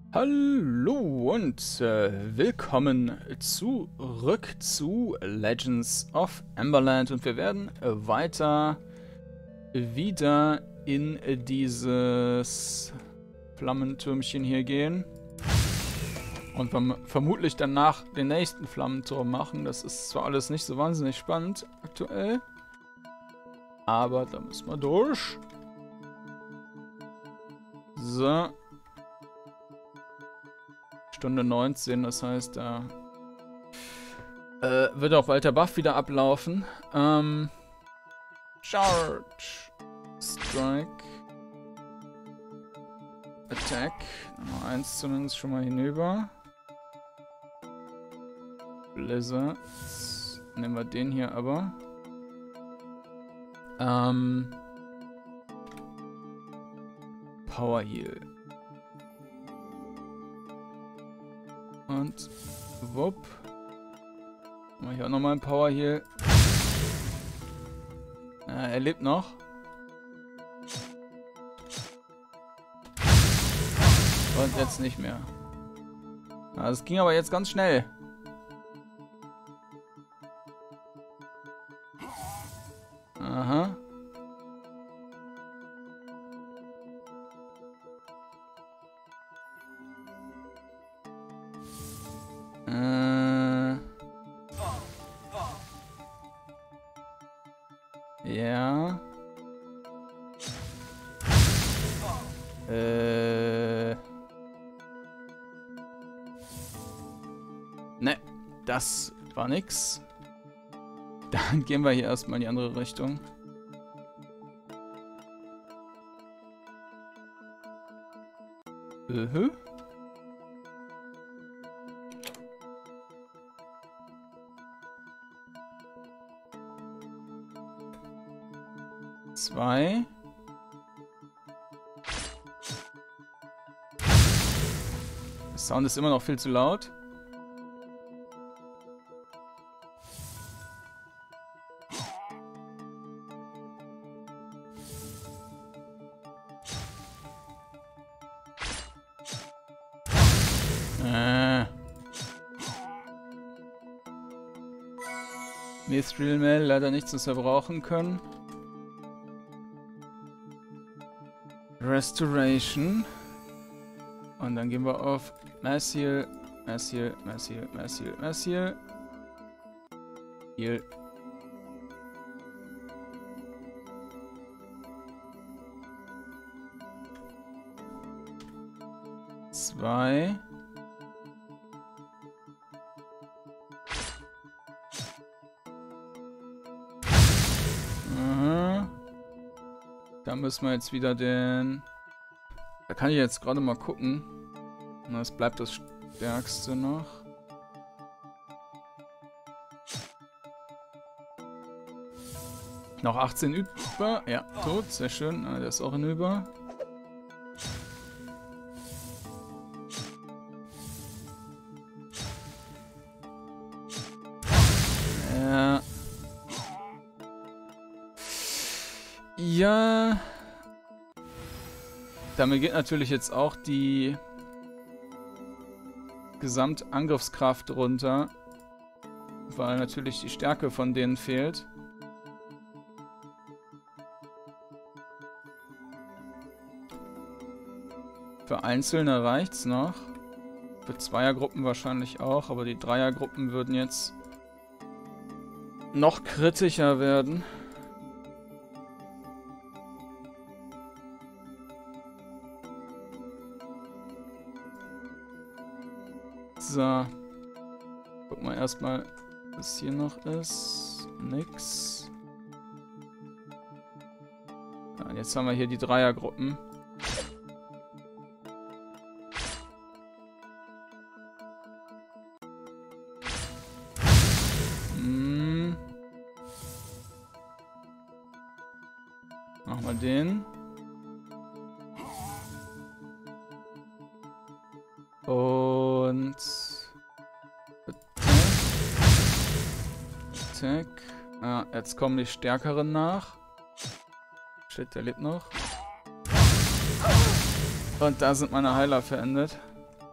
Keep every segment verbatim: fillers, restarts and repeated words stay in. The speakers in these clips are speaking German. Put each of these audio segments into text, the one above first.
Hallo und äh, willkommen zurück zu Legends of Emberland und wir werden äh, weiter wieder in äh, dieses Flammentürmchen hier gehen und verm vermutlich danach den nächsten Flammenturm machen. Das ist zwar alles nicht so wahnsinnig spannend aktuell, aber da müssen wir durch. So. Stunde neunzehn, das heißt, da äh, wird auch bald der Buff wieder ablaufen. Ähm, Charge, Strike, Attack, Nummer eins zumindest schon mal hinüber. Blizzard, nehmen wir den hier aber. Ähm, Power Heal. Und wupp. Mach ich auch nochmal einen Power Heal. Ja, er lebt noch. Und jetzt nicht mehr. Ja, das ging aber jetzt ganz schnell. Aha. Ja. Äh. Ne, das war nix. Dann gehen wir hier erstmal in die andere Richtung. Uh-huh. Zwei. Der Sound ist immer noch viel zu laut. Äh. Mithril Mail leider nicht zu verbrauchen können. Restoration. Und dann gehen wir auf Mass Heal, Mass Heal, Mass Heal, Mass Heal, Mass Heal. Heal. Zwei. Aha. Da müssen wir jetzt wieder den... Da kann ich jetzt gerade mal gucken. Das bleibt das Stärkste noch. Noch achtzehn über. Ja, tot. Sehr schön. Ah, der ist auch hinüber. Ja. Ja. Damit geht natürlich jetzt auch die Gesamtangriffskraft runter, weil natürlich die Stärke von denen fehlt. Für Einzelne reicht's noch. Für Zweiergruppen wahrscheinlich auch, aber die Dreiergruppen würden jetzt noch kritischer werden. So. Gucken wir erstmal, was hier noch ist. Nix. Ja, jetzt haben wir hier die Dreiergruppen. Hm. Machen wir den. Und Attack. Ah, jetzt kommen die Stärkeren nach. Shit, der lebt noch. Und da sind meine Heiler verendet.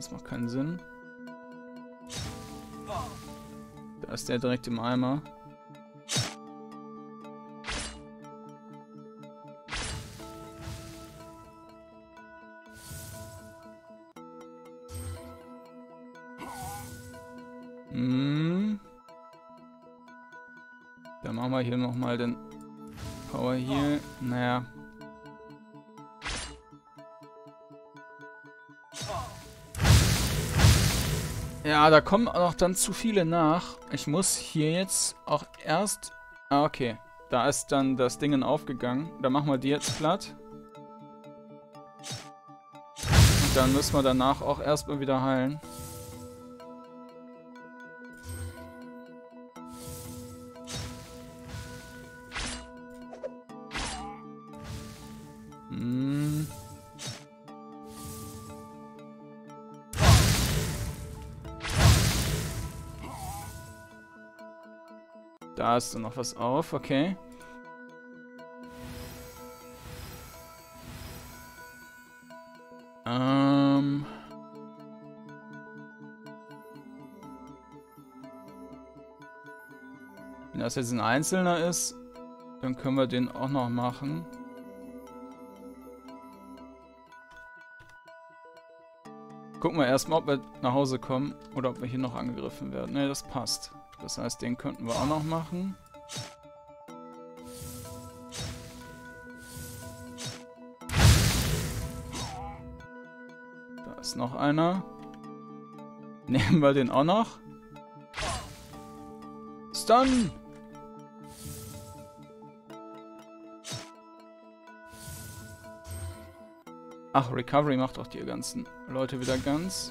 das macht keinen Sinn. Da ist der direkt im Eimer. Hm. Dann machen wir hier nochmal den Power Heal. Naja. Ja, da kommen auch dann zu viele nach. Ich muss hier jetzt auch erst... Ah, okay. Da ist dann das Ding aufgegangen. Da machen wir die jetzt platt. Und dann müssen wir danach auch erstmal wieder heilen. Hm. Da ist dann noch was auf, okay. Ähm. Wenn das jetzt ein Einzelner ist, dann können wir den auch noch machen. Gucken wir erstmal, ob wir nach Hause kommen oder ob wir hier noch angegriffen werden. Ne, das passt. Das heißt, den könnten wir auch noch machen. Da ist noch einer. Nehmen wir den auch noch. Stun! Ach, Recovery macht auch die ganzen Leute wieder ganz.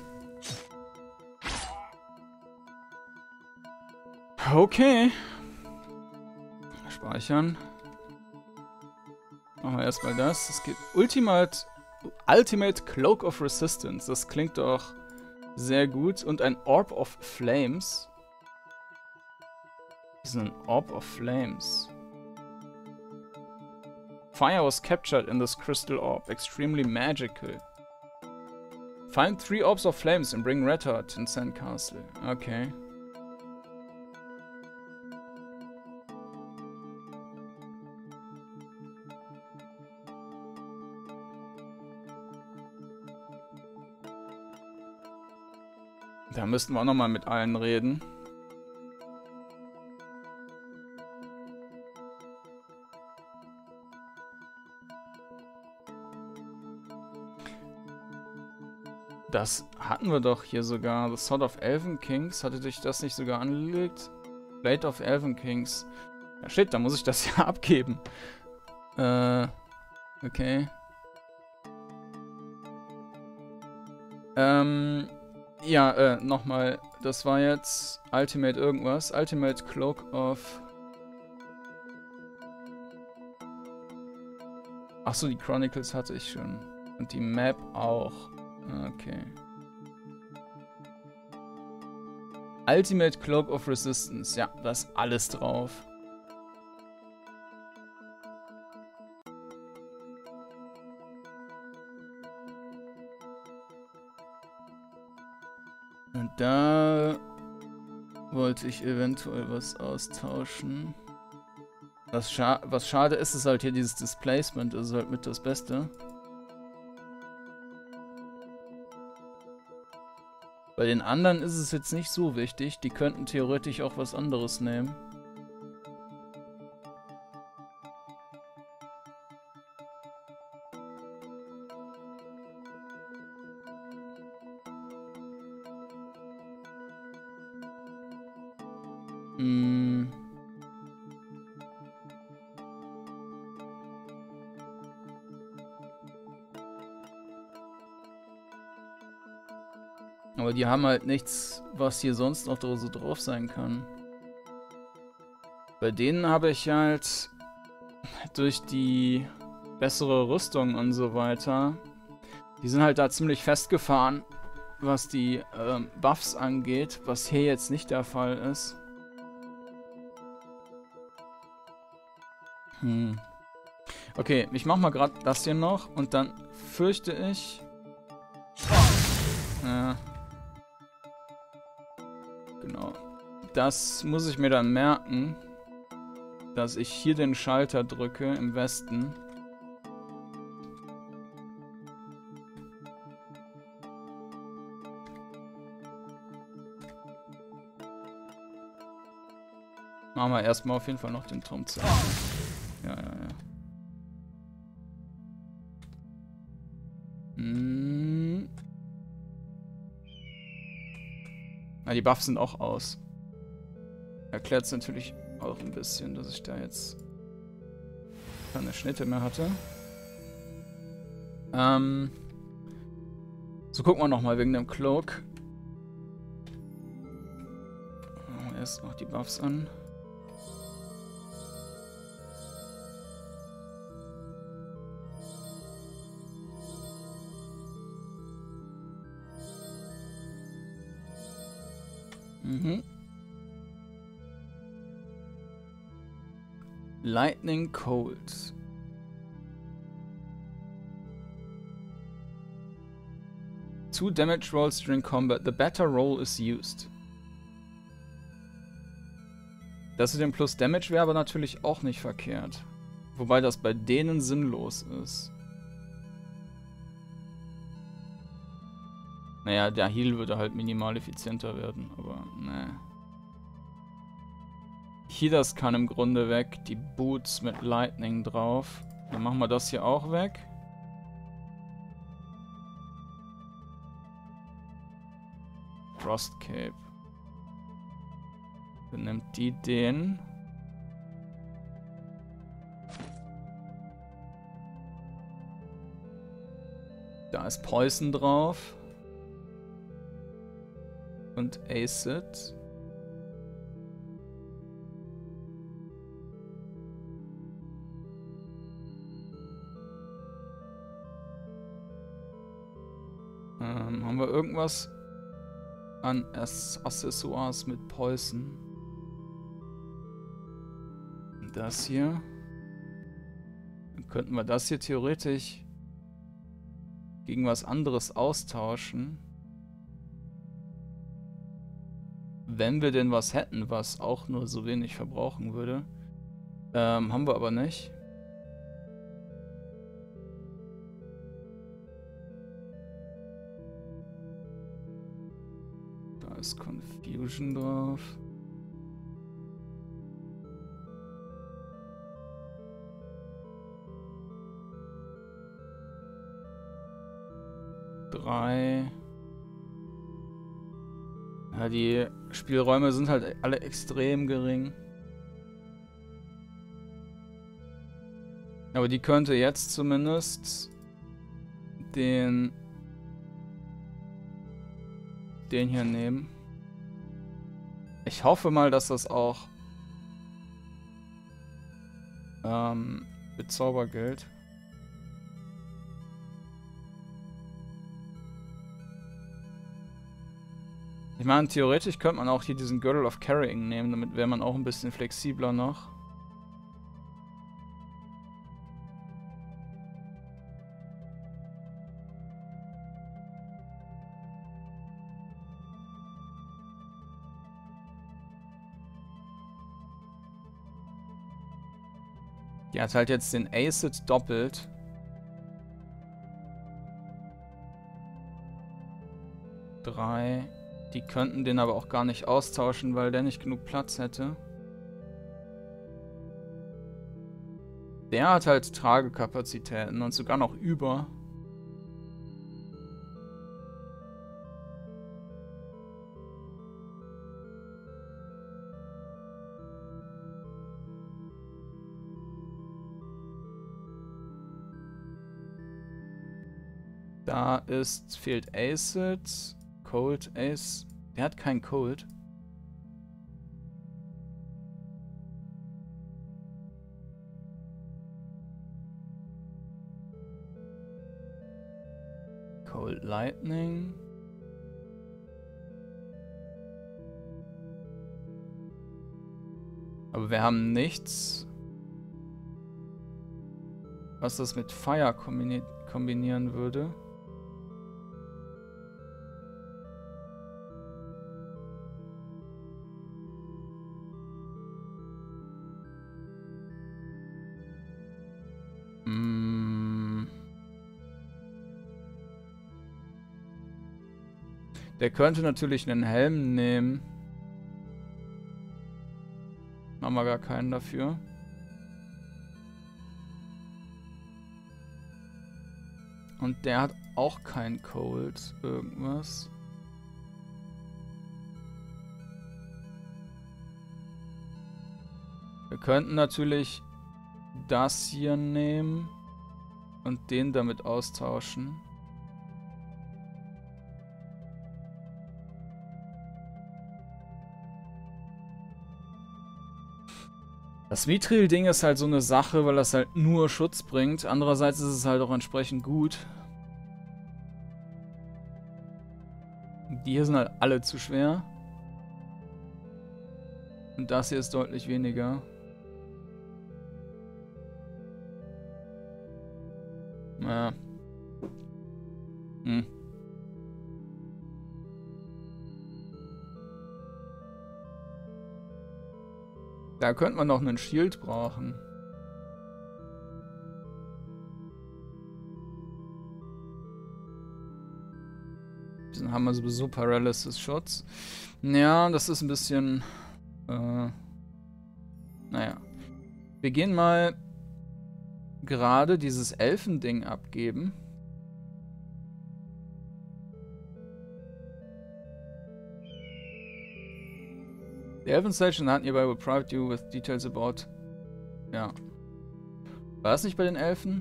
Okay. Speichern. Machen wir erstmal das. Es gibt Ultimate, Ultimate Cloak of Resistance. Das klingt doch sehr gut. Und ein Orb of Flames. Was ist ein Orb of Flames? Fire was captured in this crystal orb. Extremely magical. Find three orbs of flames and bring Red Hot in Sandcastle. Okay. Da müssten wir auch nochmal mit allen reden. Das hatten wir doch hier sogar. The Sword of Elven Kings. Hatte dich das nicht sogar angelegt? Blade of Elven Kings. Ja, shit, da muss ich das ja abgeben. Äh, okay. Ähm, ja, äh, nochmal. Das war jetzt Ultimate irgendwas. Ultimate Cloak of... Achso, die Chronicles hatte ich schon. Und die Map auch. Okay. Ultimate Cloak of Resistance. Ja, da ist alles drauf. Und da wollte ich eventuell was austauschen. Was, scha was schade ist, ist halt hier dieses Displacement. Das ist halt mit das Beste. Bei den anderen ist es jetzt nicht so wichtig. Die könnten theoretisch auch was anderes nehmen. Hm. Aber die haben halt nichts, was hier sonst noch so drauf sein kann. Bei denen habe ich halt durch die bessere Rüstung und so weiter, die sind halt da ziemlich festgefahren, was die ähm, Buffs angeht, was hier jetzt nicht der Fall ist. Hm. Okay, ich mach mal gerade das hier noch und dann fürchte ich... Ja... Das muss ich mir dann merken, dass ich hier den Schalter drücke im Westen. Machen wir erstmal auf jeden Fall noch den Turm zu. Ja, ja, ja. Hm. Na, die Buffs sind auch aus. Erklärt es natürlich auch ein bisschen, dass ich da jetzt keine Schnitte mehr hatte. Ähm. So, gucken wir nochmal wegen dem Cloak. Erst noch die Buffs an. Mhm. Lightning Cold. Two damage rolls during combat. The better roll is used. Das mit dem Plus Damage wäre aber natürlich auch nicht verkehrt. Wobei das bei denen sinnlos ist. Naja, der Heal würde halt minimal effizienter werden, aber ne. Hier, das kann im Grunde weg. Die Boots mit Lightning drauf. Dann machen wir das hier auch weg. Frost Cape. Dann nimmt die den. Da ist Poison drauf. Und Acid. Ähm, haben wir irgendwas an Accessoires mit Poison? Das hier. Dann könnten wir das hier theoretisch gegen was anderes austauschen. Wenn wir denn was hätten, was auch nur so wenig verbrauchen würde. Ähm, haben wir aber nicht. Da ist Confusion drauf. Drei. Ja, die Spielräume sind halt alle extrem gering. Aber die könnte jetzt zumindest den den hier nehmen. Ich hoffe mal, dass das auch ähm, mit Zauber gilt. Ich meine, theoretisch könnte man auch hier diesen Girdle of Carrying nehmen, damit wäre man auch ein bisschen flexibler noch. Die hat halt jetzt den Acid doppelt. Drei. Die könnten den aber auch gar nicht austauschen, weil der nicht genug Platz hätte. Der hat halt Tragekapazitäten und sogar noch über. Da ist, fehlt Acid. Cold Ace. Der hat keinen Cold. Cold Lightning. Aber wir haben nichts, was das mit Fire kombini kombinieren würde. Mm. Der könnte natürlich einen Helm nehmen. Haben wir gar keinen dafür. Und der hat auch kein Cold. Irgendwas. Wir könnten natürlich das hier nehmen und den damit austauschen. Das Mithril-Ding ist halt so eine Sache, weil das halt nur Schutz bringt. Andererseits ist es halt auch entsprechend gut. Die hier sind halt alle zu schwer. Und das hier ist deutlich weniger. Ja. Hm. Da könnte man noch einen Shield brauchen. Dann haben wir sowieso Paralysis-Schutz. Ja, das ist ein bisschen... Äh, naja. Wir gehen mal gerade dieses Elfending abgeben. The Elven Station Hunt nearby will provide you with details about... Ja. War das nicht bei den Elfen?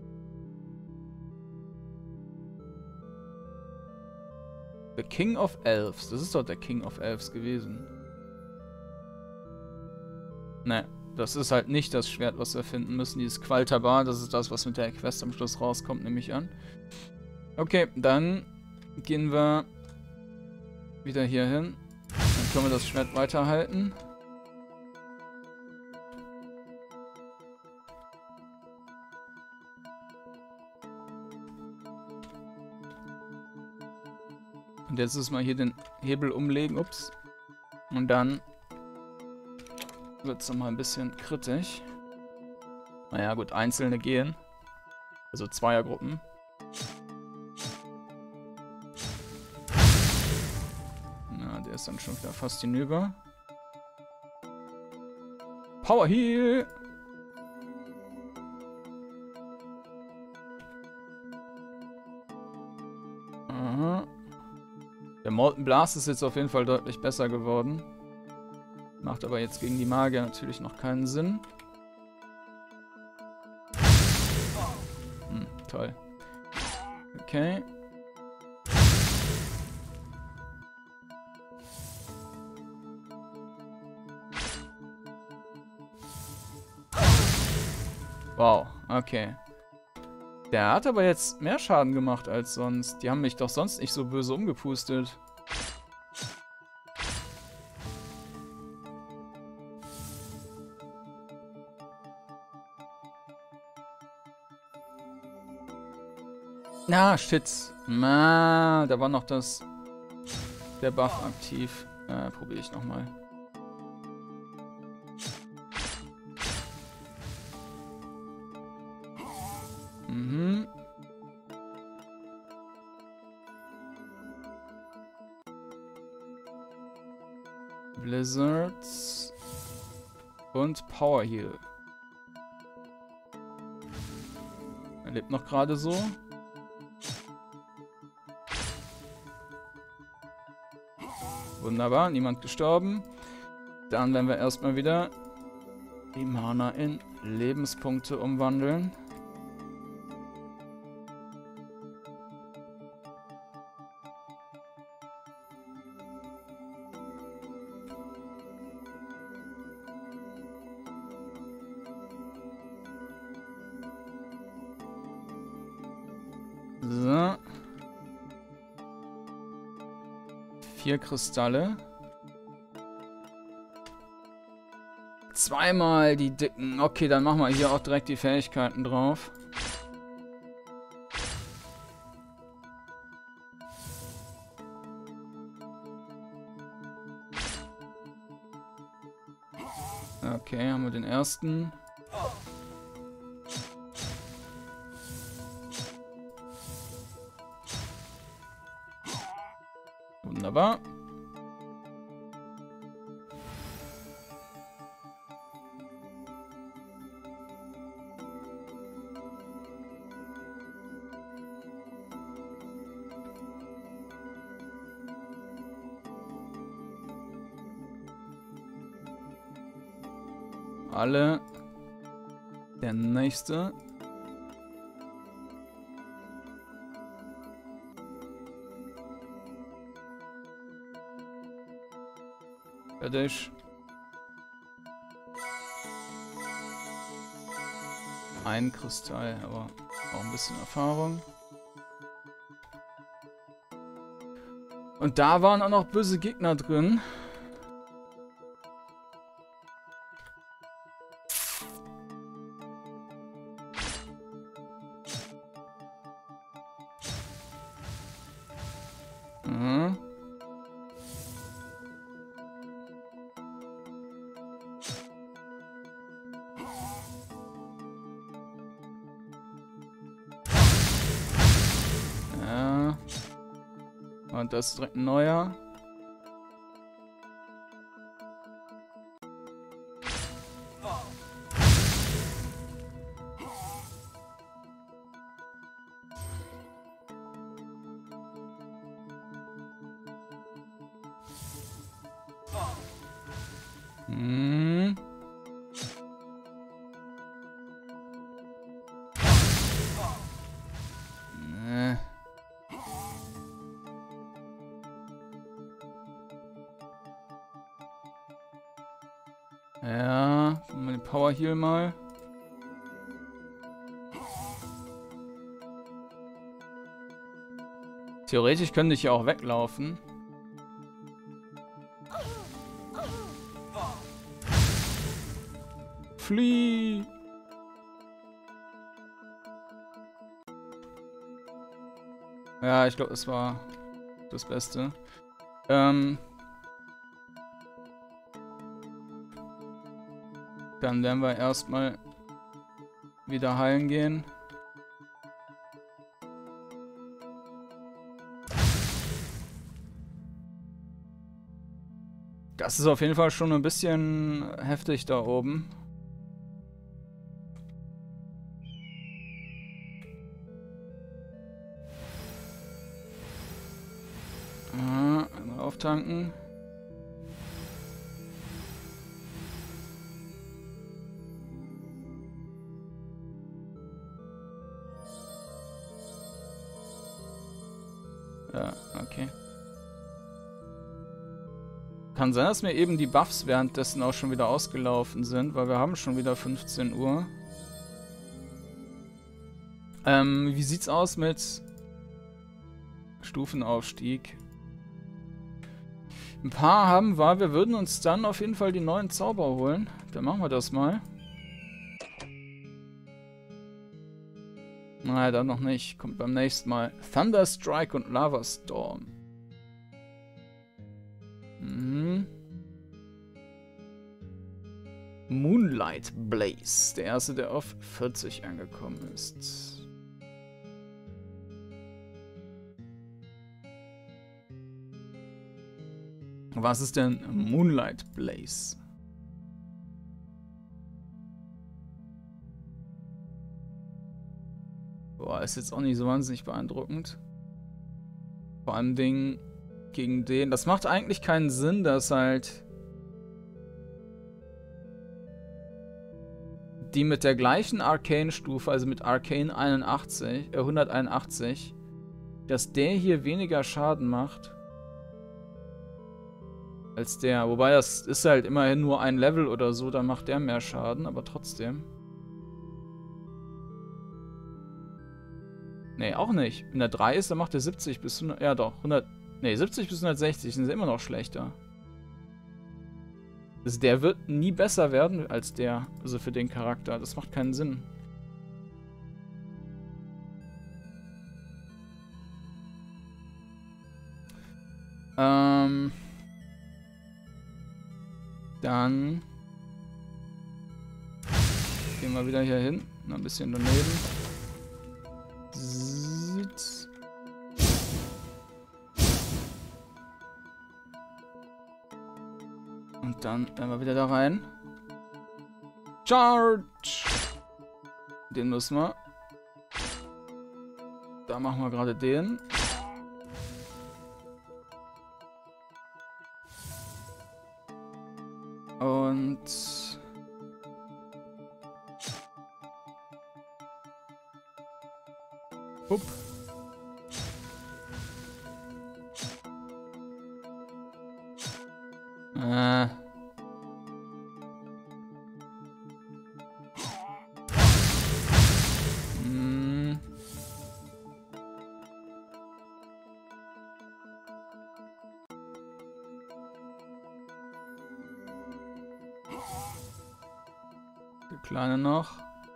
The King of Elves. Das ist doch der King of Elves gewesen. Ne, das ist halt nicht das Schwert, was wir finden müssen. Dieses Qualtabar, das ist das, was mit der Quest am Schluss rauskommt, nehme ich an. Okay, dann gehen wir wieder hier hin. Dann können wir das Schwert weiterhalten. Und jetzt ist mal hier den Hebel umlegen. Ups. Und dann wird es nochmal ein bisschen kritisch. Naja, gut, einzelne gehen. Also Zweiergruppen. Na, der ist dann schon wieder fast hinüber. Power Heal! Aha. Der Molten Blast ist jetzt auf jeden Fall deutlich besser geworden. Macht aber jetzt gegen die Magier natürlich noch keinen Sinn. Hm, toll. Okay. Wow, okay. Der hat aber jetzt mehr Schaden gemacht als sonst. Die haben mich doch sonst nicht so böse umgepustet. Na, ah, shit. Na, da war noch das... Der Buff aktiv. Äh, probiere ich nochmal. Mhm. Blizzards. Und Power Heal. Er lebt noch gerade so. Wunderbar, niemand gestorben. Dann werden wir erstmal wieder die Mana in Lebenspunkte umwandeln. So. Vier Kristalle. Zweimal die dicken. Okay, dann machen wir hier auch direkt die Fähigkeiten drauf. Okay, haben wir den ersten. Wunderbar. Alle. Der nächste. Fertig. Ein Kristall, aber auch ein bisschen Erfahrung. Und da waren auch noch böse Gegner drin. Mhm. Ja. Und das ist direkt ein neuer. Hm. Nee. Ja, mal den Power Heal mal. Theoretisch könnte ich ja auch weglaufen. Flieh! Ja, ich glaube, das war das Beste. Ähm... Dann werden wir erstmal wieder heilen gehen. Das ist auf jeden Fall schon ein bisschen heftig da oben. Ah, einmal auftanken. Ja, okay. Kann sein, dass mir eben die Buffs währenddessen auch schon wieder ausgelaufen sind, weil wir haben schon wieder fünfzehn Uhr. Ähm, wie sieht's aus mit Stufenaufstieg? Ein paar haben wir. Wir würden uns dann auf jeden Fall die neuen Zauber holen. Dann machen wir das mal. Nein, dann noch nicht. Kommt beim nächsten Mal. Thunderstrike und Lava Storm. Mhm. Moonlight Blaze. Der erste, der auf vierzig angekommen ist. Was ist denn Moonlight Blaze? Boah, ist jetzt auch nicht so wahnsinnig beeindruckend. Vor allem Dingen gegen den. Das macht eigentlich keinen Sinn, dass halt die mit der gleichen Arcane-Stufe, also mit Arcane einundachtzig, äh, hunderteinundachtzig, dass der hier weniger Schaden macht als der. Wobei das ist halt immerhin nur ein Level oder so, dann macht der mehr Schaden, aber trotzdem. Nee, auch nicht. Wenn der drei ist, dann macht er siebzig bis hundert. Ja, doch. hundert. Nee, siebzig bis hundertsechzig sind immer noch schlechter. Also der wird nie besser werden als der. Also für den Charakter. Das macht keinen Sinn. Ähm. Dann gehen wir wieder hier hin. Noch ein bisschen daneben. Und dann werden wir wieder da rein. Charge! Den müssen wir. Da machen wir gerade den. Und... Upp. Äh... Der Kleine noch.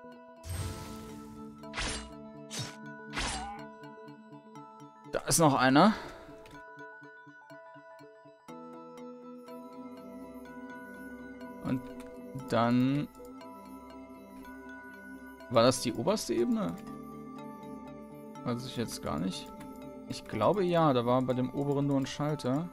Da ist noch einer. Und dann... War das die oberste Ebene? Weiß ich jetzt gar nicht. Ich glaube ja, da war bei dem oberen nur ein Schalter.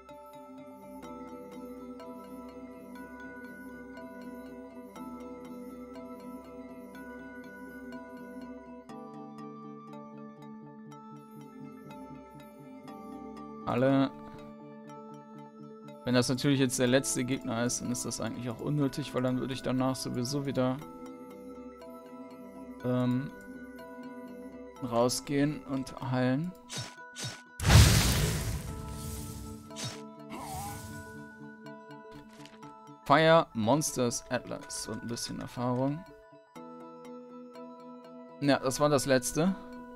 Alle. Wenn das natürlich jetzt der letzte Gegner ist, dann ist das eigentlich auch unnötig, weil dann würde ich danach sowieso wieder ähm, rausgehen und heilen. Fire Monsters Atlas und ein bisschen Erfahrung. Ja, das war das letzte.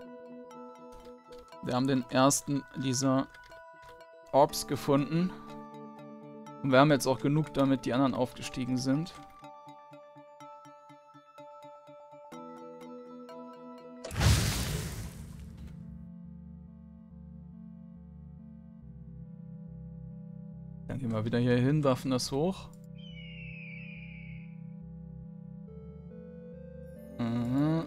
Wir haben den ersten dieser Orbs gefunden. Und wir haben jetzt auch genug, damit die anderen aufgestiegen sind. Dann gehen wir wieder hier hin, werfen das hoch. Mhm.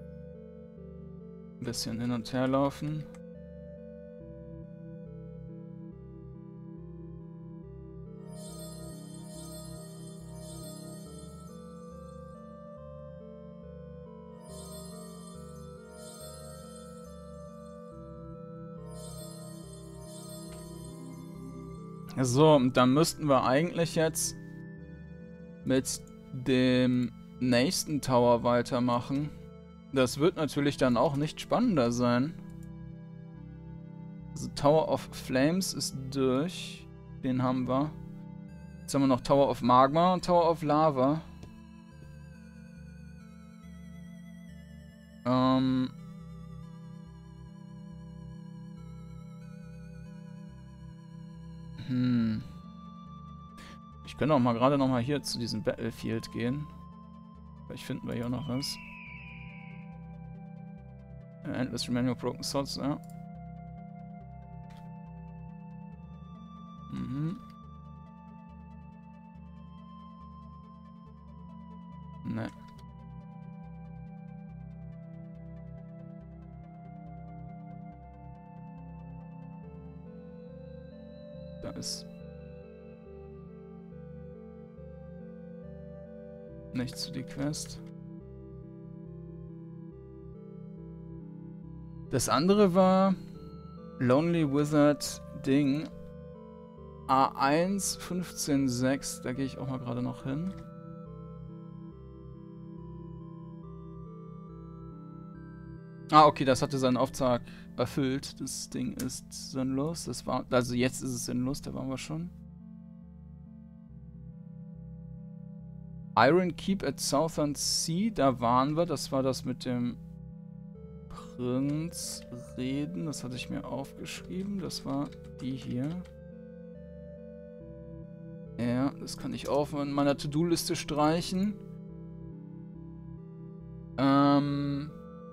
Ein bisschen hin und her laufen. So, und dann müssten wir eigentlich jetzt mit dem nächsten Tower weitermachen. Das wird natürlich dann auch nicht spannender sein. Also Tower of Flames ist durch. Den haben wir. Jetzt haben wir noch Tower of Magma und Tower of Lava. Ähm... Hm. Ich könnte auch mal gerade noch mal hier zu diesem Battlefield gehen. Vielleicht finden wir hier noch was. Endless Remaining of Broken Swords, ja. Mhm. Ne. Da ist nichts zu die Quest. Das andere war Lonely Wizard Ding A eins fünfzehn sechs. Da gehe ich auch mal gerade noch hin. Ah, okay, das hatte seinen Auftrag erfüllt. Das Ding ist sinnlos. Das war, also jetzt ist es sinnlos, da waren wir schon. Iron Keep at Southern Sea, da waren wir. Das war das mit dem Prinz reden. Das hatte ich mir aufgeschrieben. Das war die hier. Ja, das kann ich auch in meiner To-Do-Liste streichen. Ähm...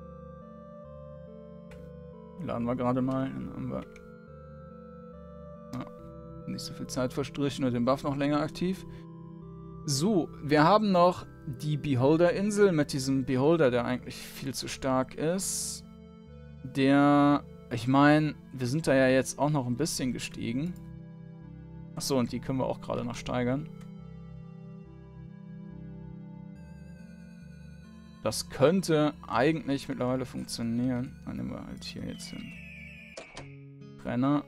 Laden wir gerade mal. Dann haben wir ja, nicht so viel Zeit verstrichen und den Buff noch länger aktiv. So, wir haben noch die Beholder-Insel mit diesem Beholder, der eigentlich viel zu stark ist. Der, ich meine, wir sind da ja jetzt auch noch ein bisschen gestiegen. Achso, und die können wir auch gerade noch steigern. Das könnte eigentlich mittlerweile funktionieren. Dann nehmen wir halt hier jetzt hin. Brenner.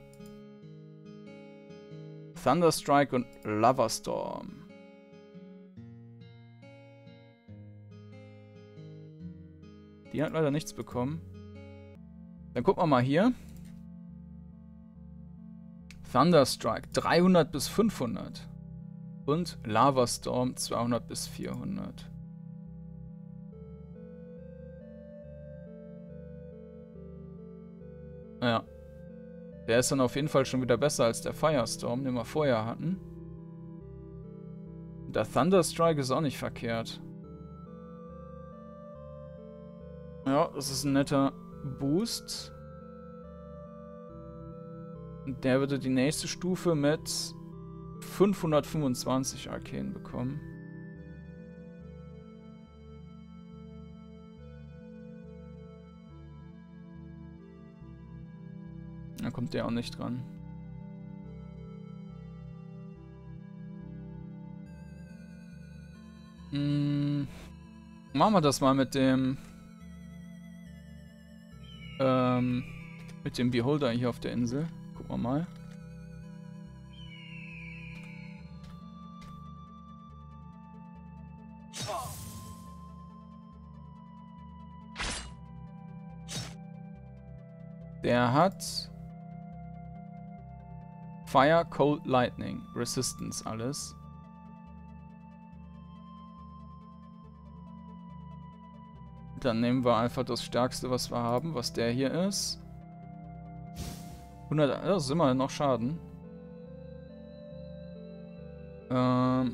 Thunderstrike und Loverstorm. Die hat leider nichts bekommen. Dann gucken wir mal hier. Thunderstrike dreihundert bis fünfhundert. Und Loverstorm zweihundert bis vierhundert. Ja. Der ist dann auf jeden Fall schon wieder besser als der Firestorm, den wir vorher hatten. Der Thunderstrike ist auch nicht verkehrt. Ja, das ist ein netter Boost. Und der würde die nächste Stufe mit fünfhundertfünfundzwanzig Arcane bekommen. Da kommt der auch nicht dran. Hm. Machen wir das mal mit dem ähm, mit dem Beholder hier auf der Insel. Gucken wir mal. Der hat Fire, Cold, Lightning, Resistance, alles. Dann nehmen wir einfach das Stärkste, was wir haben, was der hier ist. hundert, das ist immer noch Schaden. Ähm,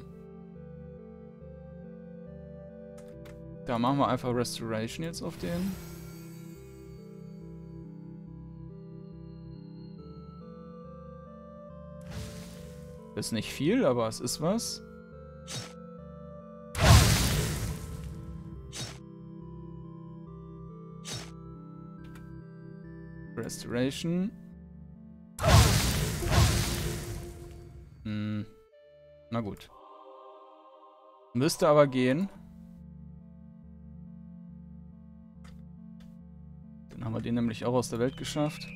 da machen wir einfach Restoration jetzt auf den. Ist nicht viel, aber es ist was. Restoration. Hm. Na gut. Müsste aber gehen. Dann haben wir den nämlich auch aus der Welt geschafft.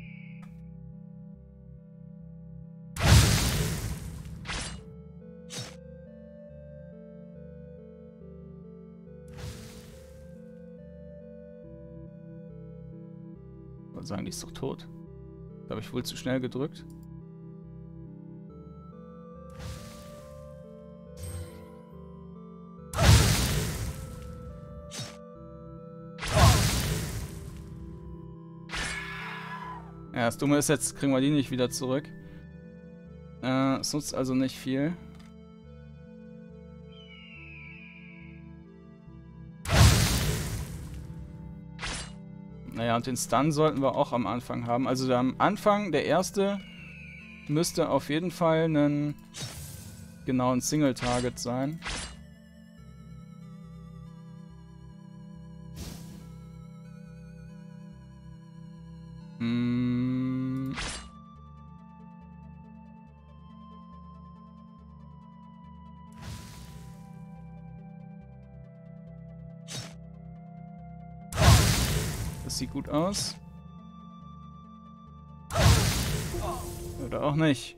Sagen, die ist doch tot. Da habe ich wohl zu schnell gedrückt. Ja, das Dumme ist, jetzt kriegen wir die nicht wieder zurück. Äh, es nutzt also nicht viel. Naja, und den Stun sollten wir auch am Anfang haben. Also der am Anfang, der erste, müsste auf jeden Fall ein genau ein Single-Target sein. Hm. Das sieht gut aus. Oder auch nicht.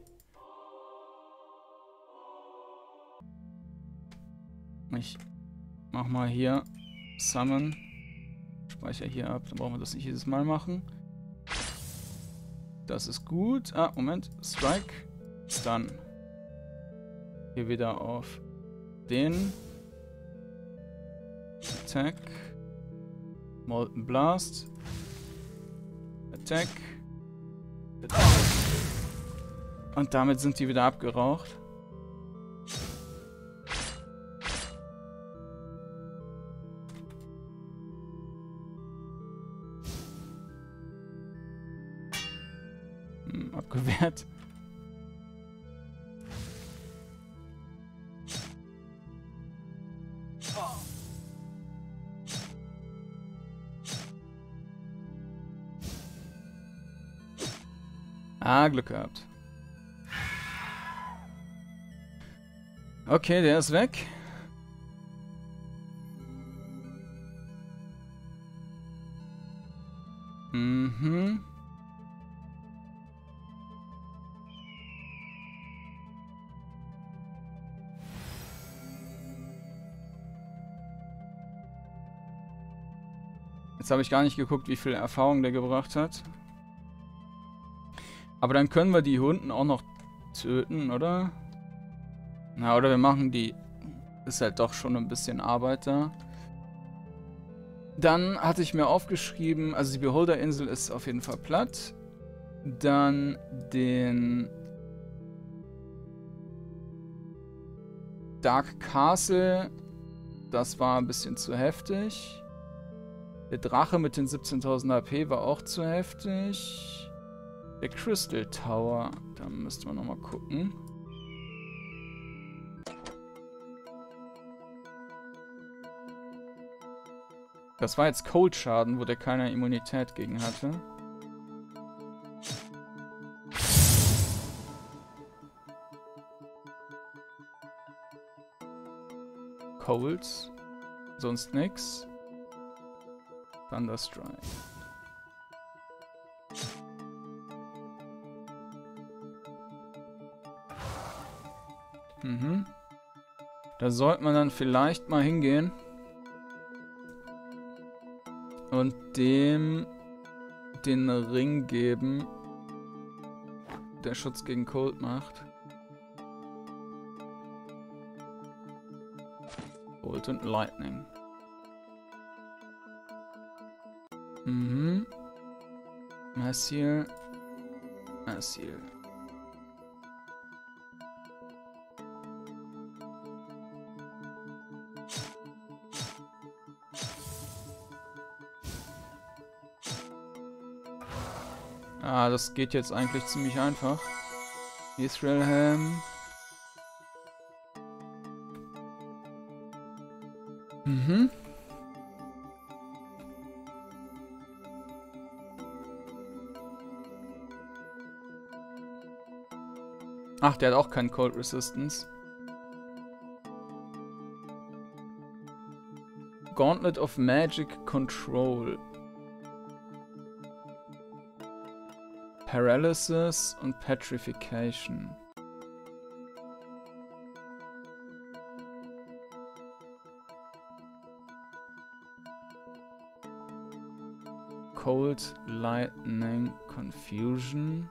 Ich mach mal hier Summon. Speicher hier ab, dann brauchen wir das nicht jedes Mal machen. Das ist gut. Ah, Moment. Strike. Stun. Hier wieder auf den. Attack. Molten Blast. Attack. Attack. Und damit sind die wieder abgeraucht. Hm, abgewehrt. Ah, Glück gehabt. Okay, der ist weg. Mhm. Jetzt habe ich gar nicht geguckt, wie viel Erfahrung der gebracht hat. Aber dann können wir die Hunden auch noch töten, oder? Na, oder wir machen die... Ist halt doch schon ein bisschen Arbeit da. Dann hatte ich mir aufgeschrieben, also die Beholder-Insel ist auf jeden Fall platt. Dann den... Dark Castle. Das war ein bisschen zu heftig. Der Drache mit den siebzehntausend H P war auch zu heftig. Der Crystal Tower. Da müssten wir nochmal gucken. Das war jetzt Cold-Schaden, wo der keine Immunität gegen hatte. Colds. Sonst nix. Thunderstrike. Mhm. Da sollte man dann vielleicht mal hingehen. Und dem den Ring geben, der Schutz gegen Cold macht. Cold und Lightning. Mhm. Massil. Massil. Ah, das geht jetzt eigentlich ziemlich einfach. Israelham. Mhm. Ach, der hat auch keinen Cold Resistance. Gauntlet of Magic Control. Paralysis und Petrification. Cold, Lightning, Confusion.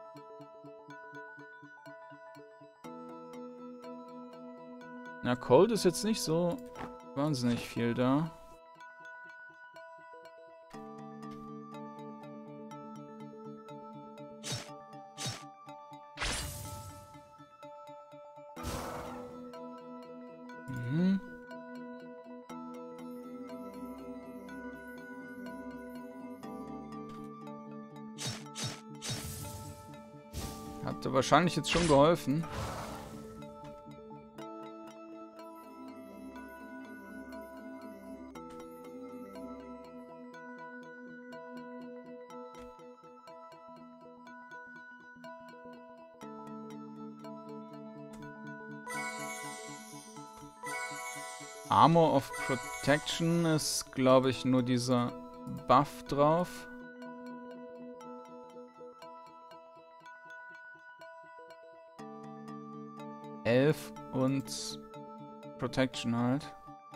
Na, Cold ist jetzt nicht so wahnsinnig viel da. Mhm. Hatte wahrscheinlich jetzt schon geholfen. Armor of Protection ist, glaube ich, nur dieser Buff drauf. elf und Protection halt.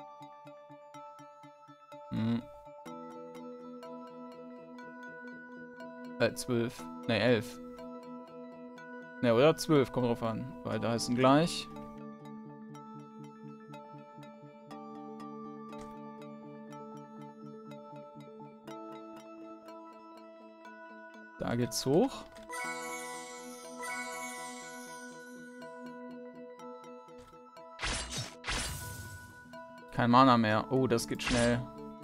Hm. Äh, zwölf. Ne, elf. Ne, oder zwölf, kommt drauf an. Weil da ist ein gleich. Da geht's hoch. Kein Mana mehr. Oh, das geht schnell.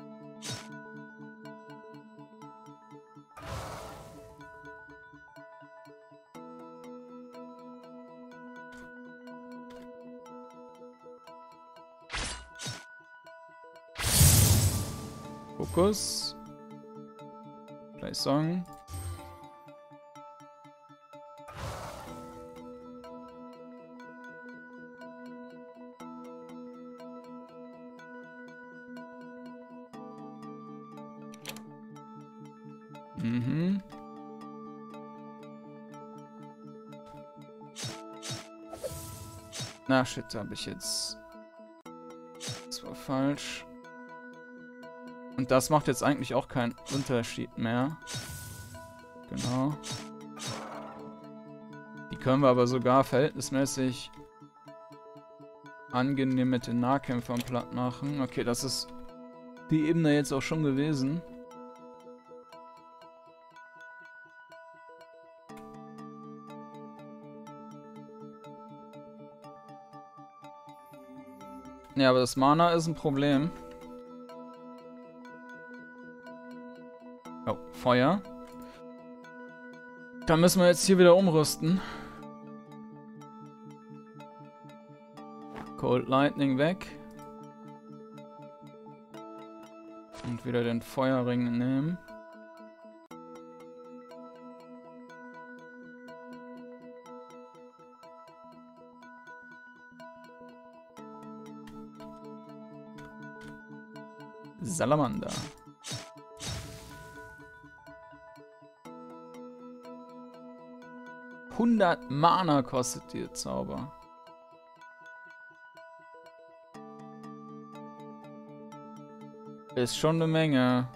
Fokus. Play Song. Mhm. Na shit, da habe ich jetzt... Das war falsch. Und das macht jetzt eigentlich auch keinen Unterschied mehr. Genau. Die können wir aber sogar verhältnismäßig angenehm mit den Nahkämpfern platt machen. Okay, das ist die Ebene jetzt auch schon gewesen. Ja, aber das Mana ist ein Problem. Oh, Feuer. Da müssen wir jetzt hier wieder umrüsten. Cold Lightning weg. Und wieder den Feuerring nehmen. Salamander. hundert Mana kostet der Zauber. Ist schon eine Menge.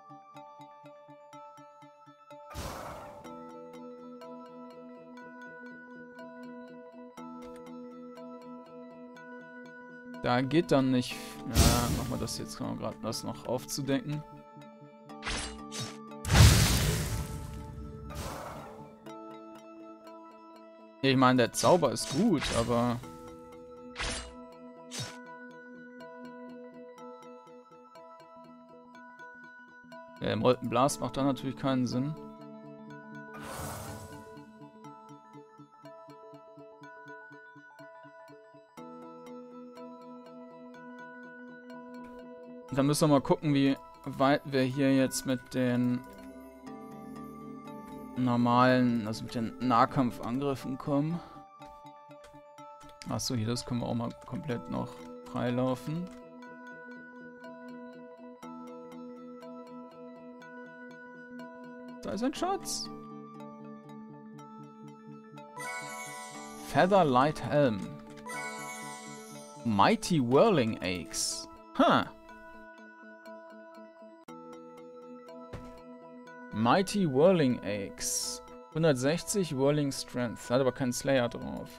Da geht dann nicht... Ja, machen wir das jetzt gerade, das noch aufzudecken. Ich meine, der Zauber ist gut, aber... Der Molten Blast macht da natürlich keinen Sinn. Dann müssen wir mal gucken, wie weit wir hier jetzt mit den normalen, also mit den Nahkampfangriffen kommen. Achso, hier, das können wir auch mal komplett noch freilaufen. Da ist ein Schatz. Feather Light Helm. Mighty Whirling Axe. Huh. Mighty Whirling Axe. hundertsechzig Whirling Strength. Hat aber keinen Slayer drauf.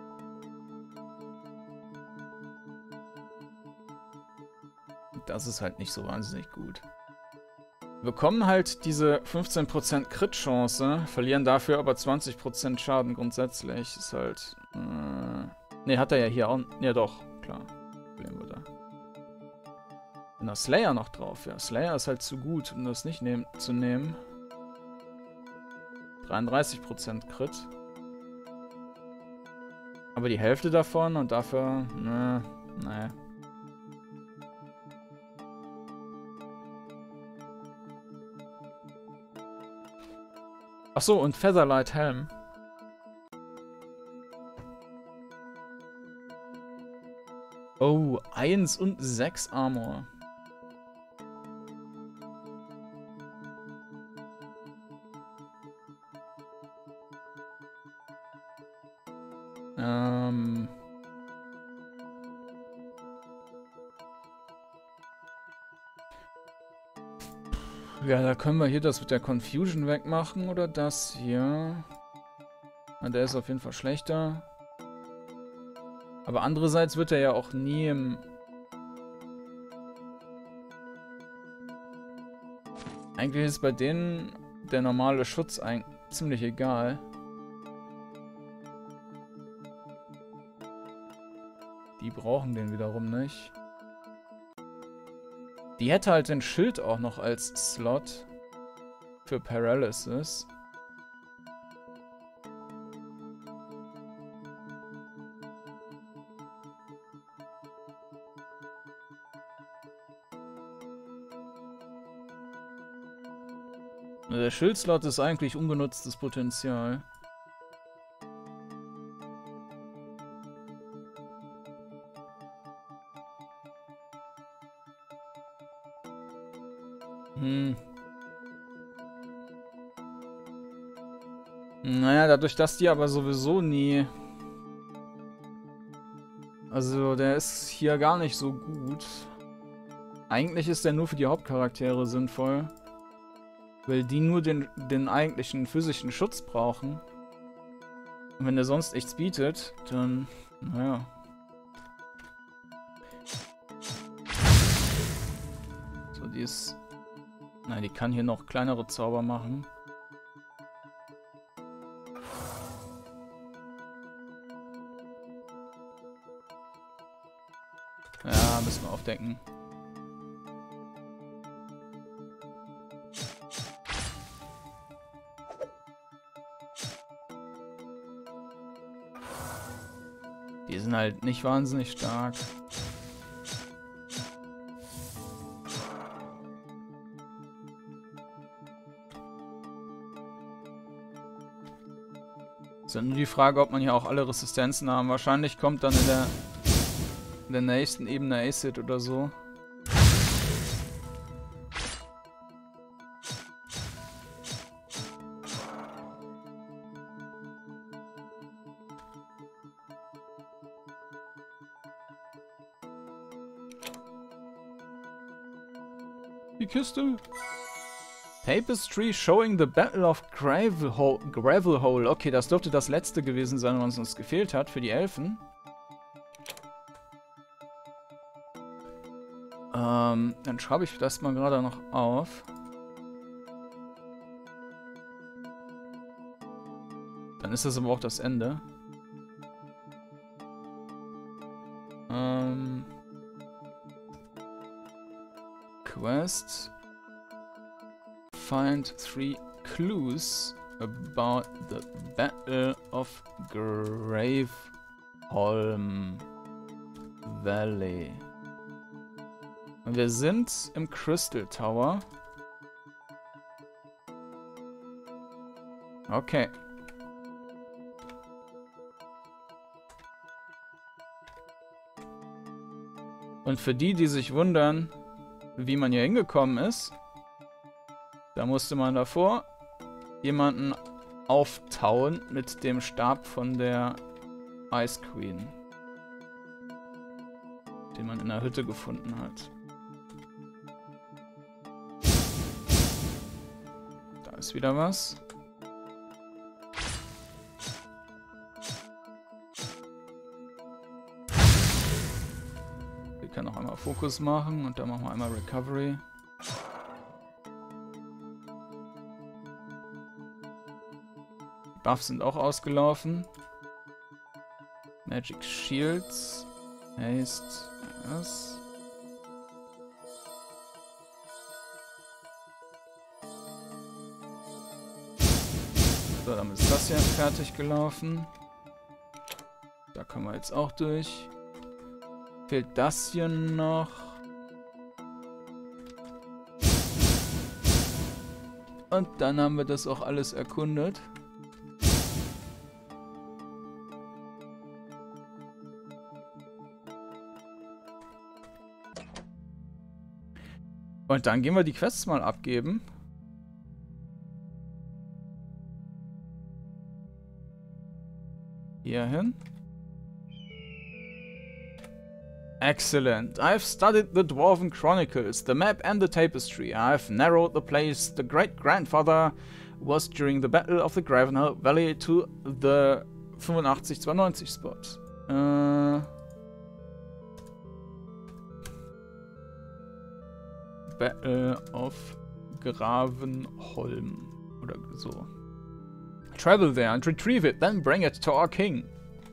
Das ist halt nicht so wahnsinnig gut. Wir bekommen halt diese fünfzehn Prozent Crit-Chance, verlieren dafür aber zwanzig Prozent Schaden grundsätzlich. Ist halt... Äh, ne, hat er ja hier auch... Ja doch, klar. Problem wir da. Und da Slayer noch drauf, ja. Slayer ist halt zu gut, um das nicht nehm, zu nehmen. dreiunddreißig Prozent Crit. Aber die Hälfte davon und dafür... Ne, naja. Achso, und Featherlight Helm. Oh, eins und sechs Armor. Ähm... Ja, da können wir hier das mit der Confusion wegmachen oder das hier. Ja, der ist auf jeden Fall schlechter. Aber andererseits wird er ja auch nie im... Eigentlich ist bei denen der normale Schutz eigentlich ziemlich egal. Die brauchen den wiederum nicht. Die hätte halt den Schild auch noch als Slot für Paralysis. Der Schildslot ist eigentlich ungenutztes Potenzial. Hm. Naja, dadurch, dass die aber sowieso nie... Also, der ist hier gar nicht so gut. Eigentlich ist der nur für die Hauptcharaktere sinnvoll. Weil die nur den, den eigentlichen physischen Schutz brauchen. Und wenn der sonst nichts bietet, dann... Naja. So, die ist... Nein, die kann hier noch kleinere Zauber machen. Ja, müssen wir aufdecken. Die sind halt nicht wahnsinnig stark. Es ist nur die Frage, ob man hier auch alle Resistenzen haben. Wahrscheinlich kommt dann in der, in der nächsten Ebene Acid oder so. Die Kiste. Tapestry showing the Battle of Gravelhole. Gravelhole. Okay, das dürfte das letzte gewesen sein, was uns gefehlt hat für die Elfen. Ähm, dann schreibe ich das mal gerade noch auf. Dann ist das aber auch das Ende. Ähm... Quest. Find three clues about the Battle of Graveholm Valley. Und wir sind im Crystal Tower. Okay. Und für die, die sich wundern, wie man hier hingekommen ist, da musste man davor jemanden auftauen mit dem Stab von der Ice Queen, den man in der Hütte gefunden hat. Da ist wieder was. Wir können noch einmal Fokus machen und dann machen wir einmal Recovery. Buffs sind auch ausgelaufen. Magic Shields. Haste. Was? So, damit ist das hier fertig gelaufen. Da kommen wir jetzt auch durch. Fehlt das hier noch. Und dann haben wir das auch alles erkundet. Und dann gehen wir die Quests mal abgeben. Hier hin. Excellent. I've studied the Dwarven Chronicles, the map and the tapestry. I've narrowed the place the great-grandfather was during the Battle of the Gravenhall Valley to the fünfundachtzig zweiundneunzig spot. Äh... Battle of Gravenholm oder so. Travel there and retrieve it, then bring it to our king.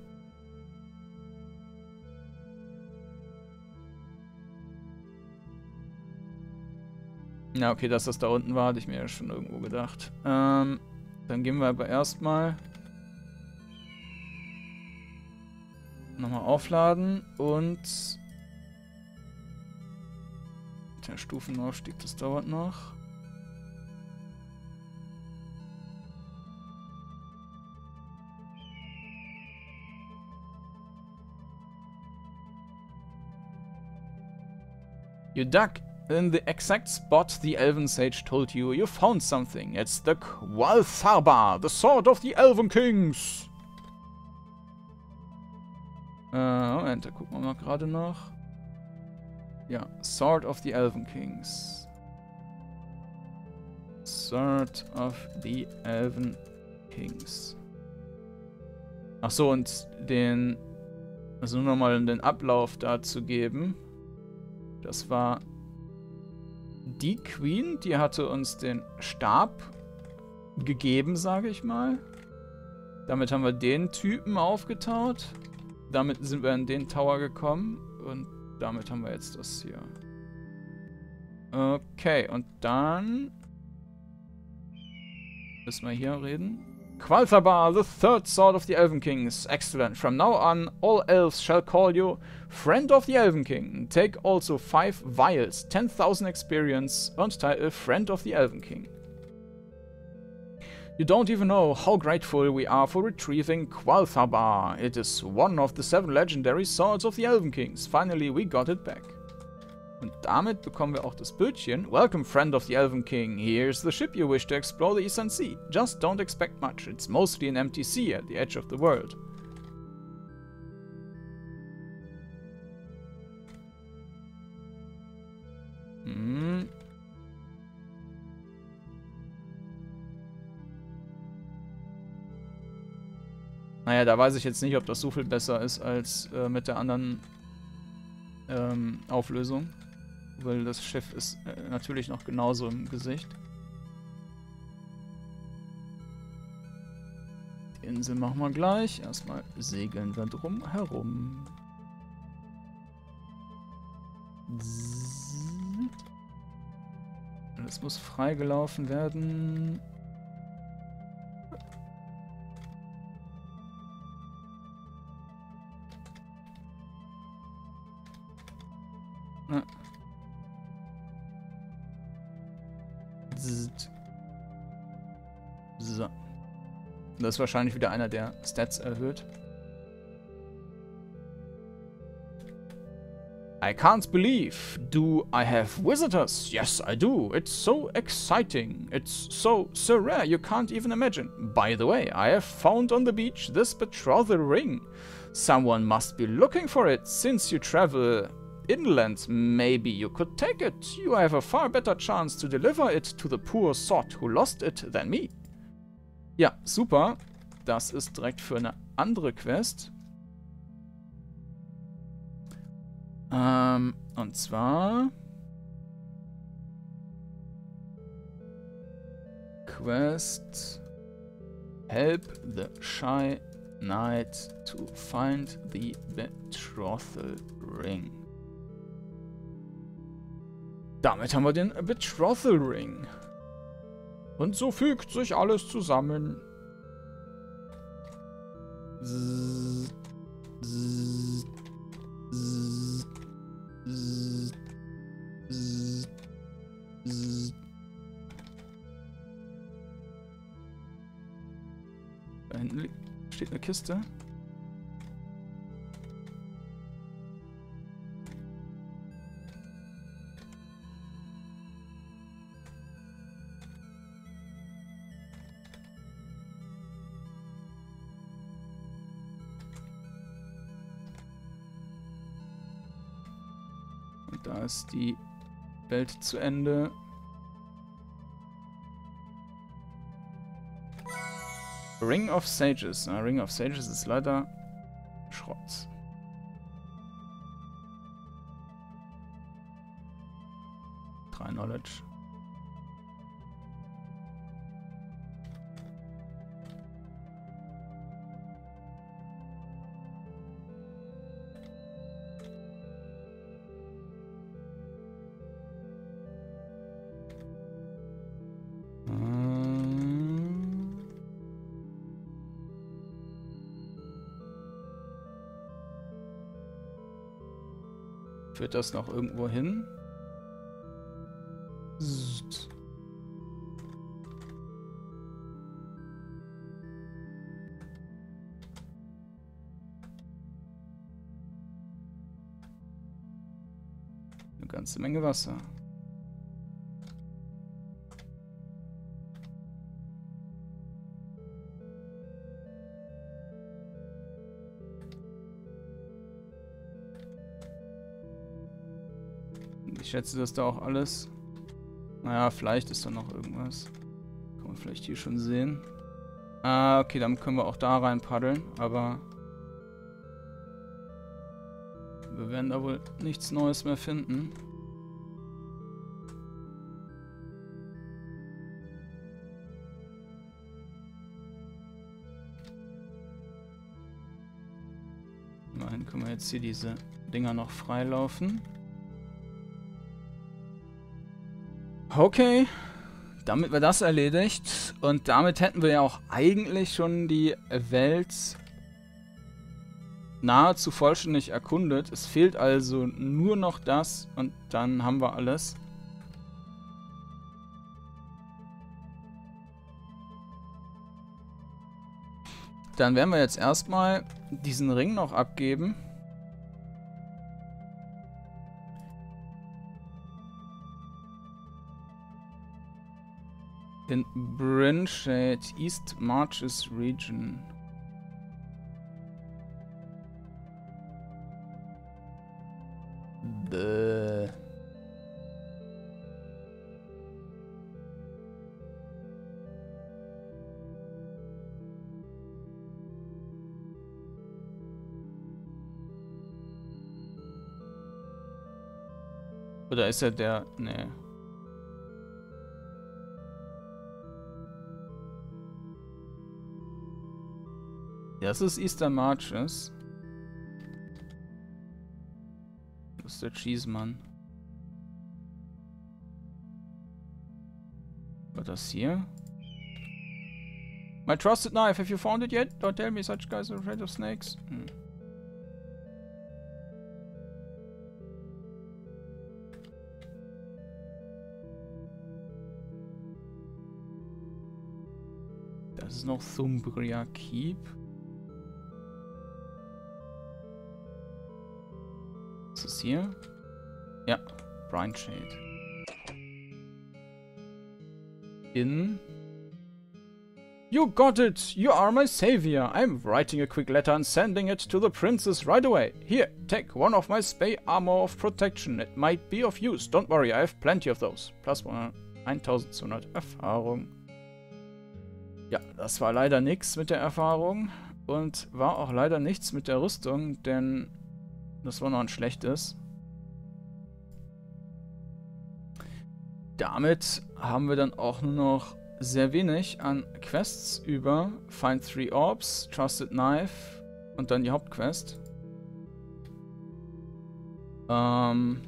Ja, okay, dass das da unten war, hatte ich mir ja schon irgendwo gedacht. Ähm, dann gehen wir aber erstmal nochmal aufladen und der Stufenaufstieg, das dauert noch. You dug in the exact spot the Elven Sage told you, you found something. It's the Qualtharbar, the sword of the Elven Kings. Äh, Moment, da gucken wir mal gerade noch. Ja, Sword of the Elven Kings. Sword of the Elven Kings. Ach so, und den, also nur nochmal den Ablauf dazu geben. Das war die Queen, die hatte uns den Stab gegeben, sage ich mal. Damit haben wir den Typen aufgetaut. Damit sind wir in den Tower gekommen. Und damit haben wir jetzt das hier. Okay, und dann müssen wir hier reden. Qualtharbar, the third sword of the Elven Kings. Excellent. From now on, all elves shall call you Friend of the Elven King. Take also five vials, ten thousand experience, und title Friend of the Elven King. You don't even know how grateful we are for retrieving Qualtharbar. It is one of the seven legendary swords of the Elven Kings. Finally, we got it back. Und damit bekommen wir auch das Bildchen. Welcome, friend of the Elven King. Here's the ship you wish to explore the Eastern Sea. Just don't expect much. It's mostly an empty sea at the edge of the world. Hm. Naja, da weiß ich jetzt nicht, ob das so viel besser ist als äh, mit der anderen ähm, Auflösung. Weil das Schiff ist äh, natürlich noch genauso im Gesicht. Die Insel machen wir gleich. Erstmal segeln wir drum herum. Das muss freigelaufen werden. Na. So. Das ist wahrscheinlich wieder einer, der Stats erhöht. I can't believe. Do I have visitors? Yes, I do. It's so exciting. It's so, so rare you can't even imagine. By the way, I have found on the beach this betrothal ring. Someone must be looking for it. Since you travel inland, maybe you could take it. You have a far better chance to deliver it to the poor sot who lost it than me. Ja, super. Das ist direkt für eine andere Quest. Ähm, und zwar Quest Help the Shy Knight to find the betrothal ring. Damit haben wir den Betrothal Ring. Und so fügt sich alles zusammen. Zzz, zzz, zzz, zzz, zzz, zzz. Da hinten steht eine Kiste. Da ist die Welt zu Ende. Ring of Sages. Na, Ring of Sages ist leider Schrott. Drei Knowledge. Führt das noch irgendwo hin? Zzt. Eine ganze Menge Wasser. Ich schätze, dass da auch alles... Naja, vielleicht ist da noch irgendwas. Kann man vielleicht hier schon sehen. Ah, okay, dann können wir auch da rein paddeln, aber... Wir werden da wohl nichts Neues mehr finden. Immerhin können wir jetzt hier diese Dinger noch freilaufen. Okay, damit wir das erledigt und damit hätten wir ja auch eigentlich schon die Welt nahezu vollständig erkundet. Es fehlt also nur noch das und dann haben wir alles. Dann werden wir jetzt erstmal diesen Ring noch abgeben. In Brynshade, East Marches Region. Bäh. Oder ist er der... Nee. Das ist Eastern Marches. Das ist der Cheesemann. Was das hier? My trusted knife, have you found it yet? Don't tell me such guys are afraid of snakes. Hm. Das ist noch Thumbria Keep. Was ist hier? Ja, Brynshade. In... You got it! You are my savior! I'm writing a quick letter and sending it to the princess right away. Here, take one of my spay armor of protection. It might be of use. Don't worry, I have plenty of those. Plus eintausendzweihundert Erfahrung. Ja, das war leider nichts mit der Erfahrung. Und war auch leider nichts mit der Rüstung, denn das war noch ein schlechtes. Damit haben wir dann auch nur noch sehr wenig an Quests über. Find three Orbs, Trusted Knife und dann die Hauptquest. Ähm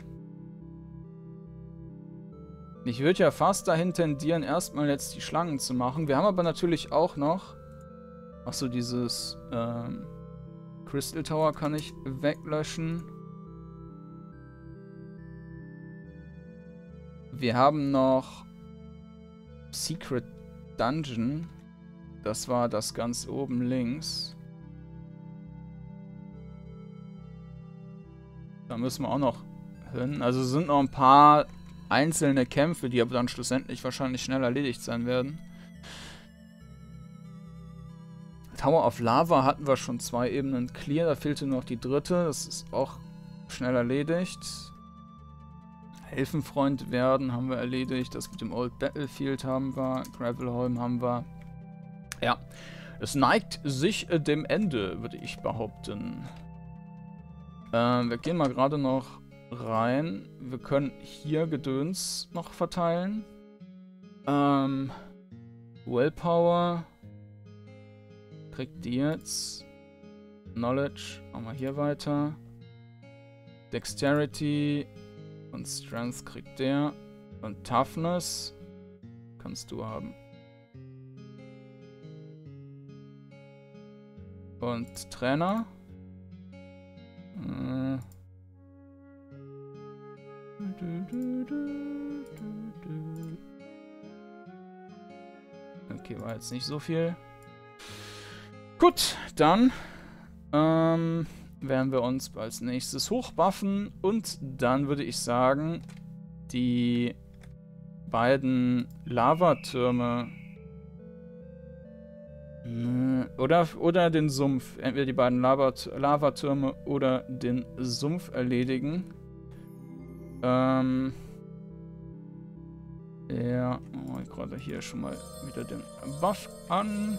ich würde ja fast dahin tendieren, erstmal jetzt die Schlangen zu machen. Wir haben aber natürlich auch noch... Achso, dieses ähm, Crystal Tower kann ich weglöschen. Wir haben noch Secret Dungeon. Das war das ganz oben links. Da müssen wir auch noch hin. Also sind noch ein paar einzelne Kämpfe, die aber dann schlussendlich wahrscheinlich schnell erledigt sein werden. Tower of Lava hatten wir schon zwei Ebenen clear. Da fehlte nur noch die dritte. Das ist auch schnell erledigt. Elfenfreund werden haben wir erledigt. Das mit dem Old Battlefield haben wir. Gravelholm haben wir. Ja, es neigt sich äh, dem Ende, würde ich behaupten. Ähm, wir gehen mal gerade noch rein. Wir können hier Gedöns noch verteilen. Ähm, Willpower. Kriegt die jetzt. Knowledge. Machen wir hier weiter. Dexterity. Und Strength kriegt der. Und Toughness kannst du haben. Und Trainer. Äh. Okay, war jetzt nicht so viel. Gut, dann ähm, werden wir uns als nächstes hochbuffen und dann würde ich sagen, die beiden Lavatürme oder, oder den Sumpf, entweder die beiden Lavat Lavatürme oder den Sumpf erledigen. Ähm. Ja, oh, gerade hier schon mal wieder den Buff an.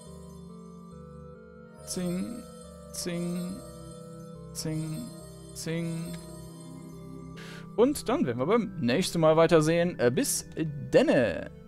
Zing, zing, zing, zing. Und dann werden wir beim nächsten Mal weitersehen. Bis denne!